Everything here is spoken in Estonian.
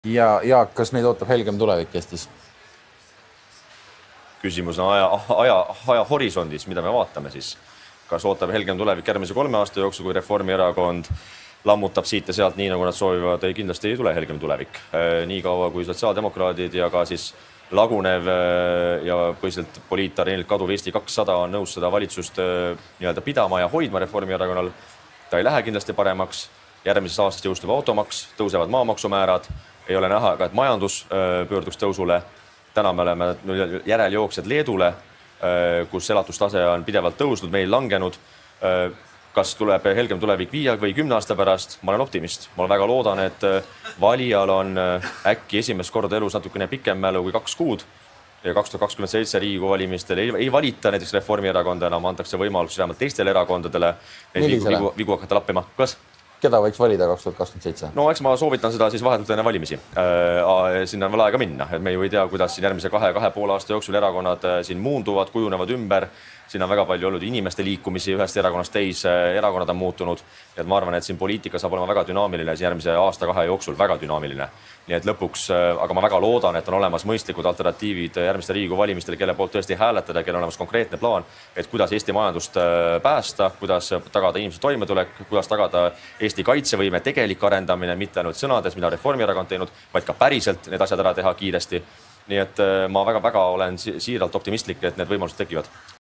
Ja Jaak, kas meid ootab helgem tulevik Eestis? Küsimus on aja horisondis, mida me vaatame siis. Kas ootab helgem tulevik järgmise 3 aasta jooksul, kui Reformierakond lammutab siit ja sealt nii, nagu nad soovivad, kindlasti ei tule helgem tulevik. Nii kaua kui sotsiaaldemokraadid ja ka siis lagunev ja põhiselt poliitareenilt kaduv Eesti 200 on nõus seda valitsust pidama ja hoidma Reformierakonnal. Ta ei lähe kindlasti paremaks. Järgmises aastast jõustub automaks, tõusevad maamaksumäärad. Ei ole näha ka, et majandus pöörduks tõusule. Täna me oleme järeljooksjad Leedule, kus elatustase on pidevalt tõusnud, meil langenud. Kas tuleb helgem tulevik 5 või 10 aasta pärast? Ma olen optimist. Ma väga loodan, et valijal on äkki esimest korda elus natukene pikem mälu kui 2 kuud. Ja 2027 Riigikogu valimistel ei valita näiteks Reformierakonda enam, antakse võimalus vähemalt teistele erakondadele vigu hakata lappima. Kas? Keda võiks valida 2027? No eks ma soovitan seda siis vahetult enne valimisi. Sinna on veel aega minna. Et me ju ei tea, kuidas siin järgmise 2,5 aasta jooksul erakonnad siin muunduvad, kujunevad ümber. Siin on väga palju olnud inimeste liikumisi ühest erakonnast teise, erakonnad on muutunud. Et ma arvan, et siin poliitika saab olema väga dünaamiline järgmise aasta-2 jooksul, väga dünaamiline. Nii et lõpuks, aga ma väga loodan, et on olemas mõistlikud alternatiivid järgmiste Riigikogu valimistele, kelle poolt tõesti hääletada, kelle on olemas konkreetne plaan, et kuidas Eesti majandust päästa, kuidas tagada inimese toimetulek, kuidas tagada Eesti kaitsevõime tegelik arendamine, mitte ainult sõnades, mida Reformierakond teinud, vaid ka päriselt need asjad ära teha kiiresti. Nii et ma väga olen siiralt optimistlik, et need võimalused tekivad.